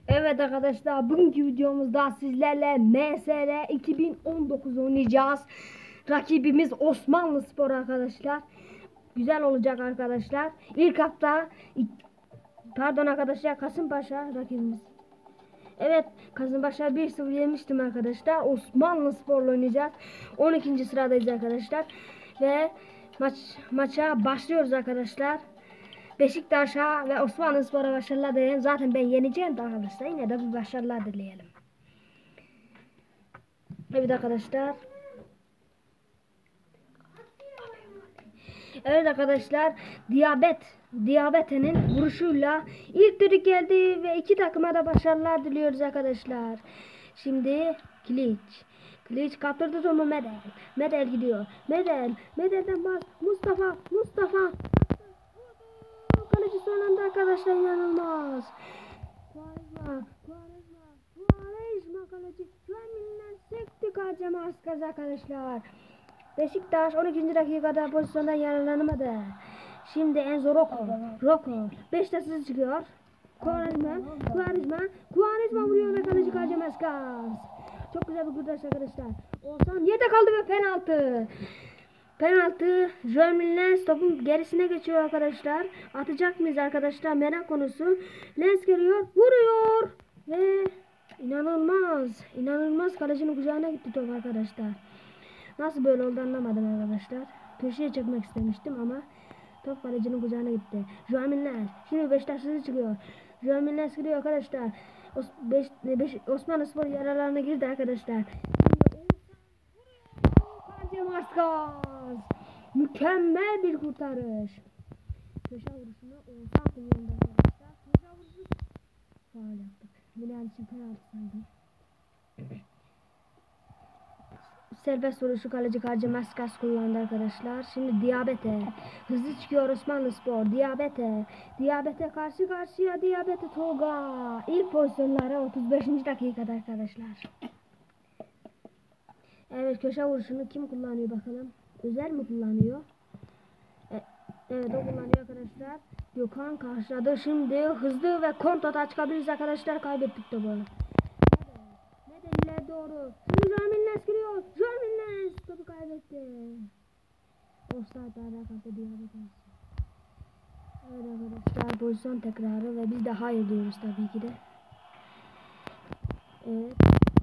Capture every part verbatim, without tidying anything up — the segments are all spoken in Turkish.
Evet arkadaşlar, bugünkü videomuzda sizlerle M S R iki bin on dokuz oynayacağız. Rakibimiz Osmanlıspor arkadaşlar. Güzel olacak arkadaşlar. İlk hafta pardon arkadaşlar, Kasımpaşa rakibimiz. Evet, Kasımpaşa bir sıfır yemiştim arkadaşlar. Osmanlıspor'la oynayacağız. on ikinci sıradayız arkadaşlar. Ve maç maça başlıyoruz arkadaşlar. Beşiktaş'a ve Osmanlıspor'a başarılar dileyelim. Zaten ben yeneceğim de arkadaşlar. Yine de bir başarılar dileyelim. Evet arkadaşlar. Evet arkadaşlar. Diyabet. Diyabete'nin vuruşuyla ilk düdük geldi ve iki takıma da başarılar diliyoruz arkadaşlar. Şimdi Kiliç. Kiliç kaptırdı topu Medel. Medel gidiyor. Medel. Medel'den bas. Mustafa. Mustafa. Kaleci son anda arkadaşlar, inanılmaz. Quaresma, Quaresma, Quaresma kaleci. Şu an minnet sekti kaleci maskaz arkadaşlar. Beşiktaş on ikinci dakikada pozisyondan yararlanamadı. Şimdi Enzo Rocco. Rocco. Beşiktaş'ı çıkıyor. Quaresma, Quaresma, Quaresma vuruyor ve kaleci kaleci maskaz. Çok güzel bir kurtarış arkadaşlar. Olsan yerde kaldı ve penaltı. Penaltı. Jörmin topun gerisine geçiyor arkadaşlar. Atacak mıyız arkadaşlar? Merak konusu. Lens geliyor. Vuruyor. Ve inanılmaz. İnanılmaz kalecinin kucağına gitti top arkadaşlar. Nasıl böyle oldu anlamadım arkadaşlar. Köşeye çekmek istemiştim ama top kalecinin kucağına gitti. Jörmin Lens. Şimdi Beşiktaş'ı çıkıyor. Jörmin Lens giriyor arkadaşlar. Os Beş Beş Osmanlıspor yaralarına girdi arkadaşlar. Maskaz. Mükemmel bir kurtarış. Köşe vuruşunu Oğuzhan kullandı arkadaşlar. Köşe vuruşu faul yaptık. Bilal için penaltı saydım. Serbest vuruşu kaleci Karcı Maskaz kullandı arkadaşlar. Şimdi Diyabete. Hızlı çıkıyor Osmanlıspor. Diyabete. Diyabete karşı karşıya. Diyabete Tolga. İlk pozisyonlara otuz beşinci dakikada arkadaşlar. Evet, köşe vuruşunu kim kullanıyor bakalım. Özel mi kullanıyor? E, evet, o kullanıyor arkadaşlar. Gökhan karşıladı. Şimdi hızlı ve kontrata çıkabiliriz arkadaşlar. Kaybettik topu. Nedenler doğru. Şimdi Jörmin giriyor. Jörmin topu kaybetti. Offside alakası diyor. Evet arkadaşlar, pozisyon tekrarı ve biz de hayır diyoruz tabii ki de. Evet.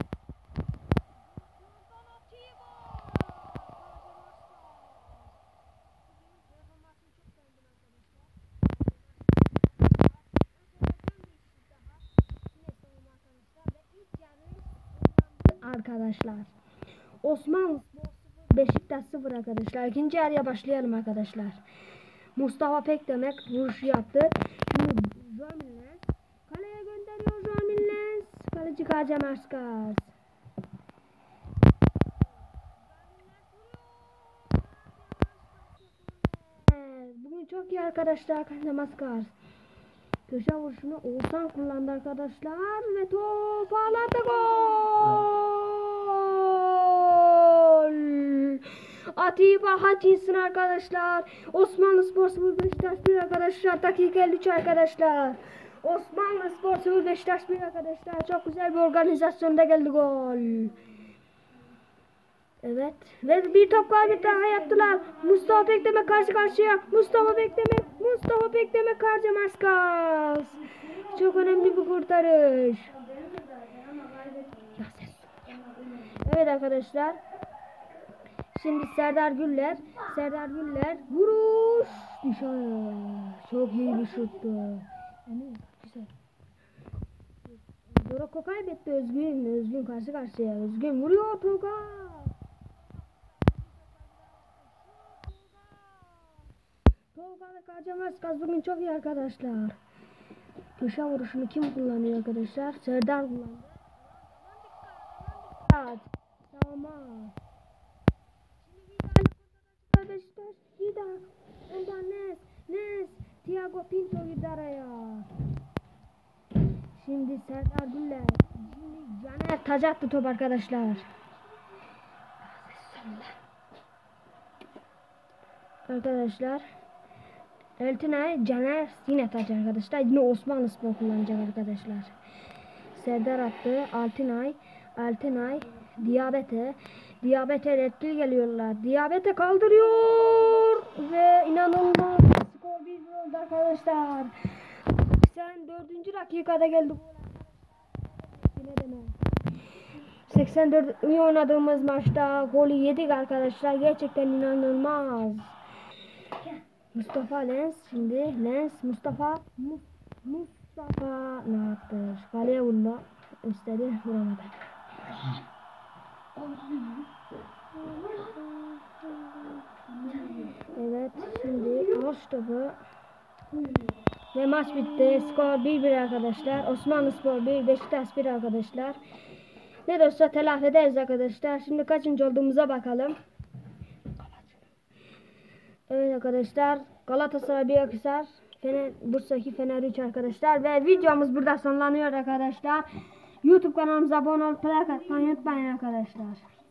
Arkadaşlar, Osmanlı Beşiktaş sıfır arkadaşlar. İkinci yarıya başlayalım arkadaşlar. Mustafa Pekdemek vuruş yaptı. Şimdi Jörmin kaleye gönderiyor. Jörmin kaleci Karcı Maskaz. Bugün çok iyi arkadaşlar. Karcı Maskaz. Köşe vuruşunu Oğuzhan kullandı arkadaşlar ve top ağladı, gol. Atiba Hutchinson arkadaşlar. Osmanlıspor sıfır Beşiktaş bir arkadaşlar. Dakika elli üç arkadaşlar. Osmanlıspor sıfır Beşiktaş bir arkadaşlar. Çok güzel bir organizasyonda geldi gol. Evet. Ve bir top kaybı daha yaptılar. Mustafa Bekdemek karşı karşıya. Mustafa Bekdemek. Mustafa Bekdemek Karcı Maskaz. Çok önemli bir kurtarış. Evet arkadaşlar. Şimdi Serdar Güller. Serdar Güller. Vuruş. Dışarı. Çok iyi bir şuttu. Yani güzel. Doroko kaybetti. Özgün. Özgün karşı karşıya. Özgün vuruyor. Tolga. Tolga ve Karcı Maskaz bugün çok iyi arkadaşlar. Köşe vuruşunu kim kullanıyor arkadaşlar? Serdar kullanıyor. Evet. Tamam. Şimdi Beşiktaş. Vida. Ondan Nes. Nes. Thiago Pinto girdi araya. Şimdi Serdar Güller. Şimdi Caner taç attı top arkadaşlar. Arkadaşlar. Eltinay Caner yine taç arkadaşlar. Yine Osmanlıspor kullanacak arkadaşlar. Serdar attı. Altınay. Altınay. Diyabete. Diyabete etkili geliyorlar. Diyabete kaldırıyor. Ve inanılmaz. Skor bir oldu arkadaşlar. seksen dördüncü dakikada geldi. Yine deme. seksen dört iyi oynadığımız maçta golü yedik arkadaşlar. Gerçekten inanılmaz. Mustafa Lens şimdi Lens Mustafa Mu Mustafa ne yaptı? Kaleye vurdu. İstedi vuramadı. Evet şimdi alış topu. Ve maç bitti. Skor bir bir arkadaşlar. Osmanlıspor bir, Beşiktaş bir arkadaşlar. Ne de olsa telafi ederiz arkadaşlar. Şimdi kaçıncı olduğumuza bakalım. Evet arkadaşlar. Galatasaray bir Akhisar. Fener, Bursa'daki Fener üç arkadaşlar. Ve videomuz burada sonlanıyor arkadaşlar. YouTube kanalımıza abone olup like atmayı unutmayın arkadaşlar.